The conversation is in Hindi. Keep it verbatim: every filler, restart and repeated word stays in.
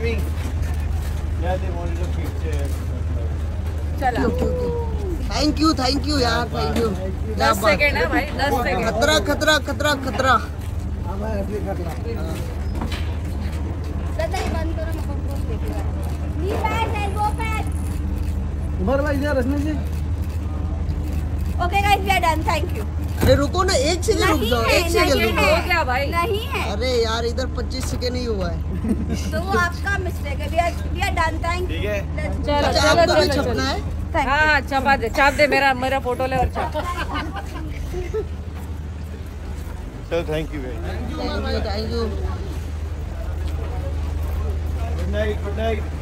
filming. Yeah, they wanted a picture. चला थैंक यू थैंक यू यार थैंक यू। दस सेकेंड है भाई, दस सेकेंड। खतरा खतरा खतरा खतरा। Okay guys we are done, thank you. अरे रुको ना, एक सेकंड रुक जाओ, एक सेकंड रुक हो जाओ। गया भाई। नहीं है अरे यार इधर पच्चीस सेकंड ही हुआ है। तो वो आपका मिस्टेक है। We are we are done, thank you. ठीक है। चलो अच्छा चलो आपको भी चलो छपना चलो। है? हाँ छपा दे, छाप दे, मेरा मेरा फोटो ले और छाप। चलो थैंक यू भाई। Thank you thank you. Good night good night.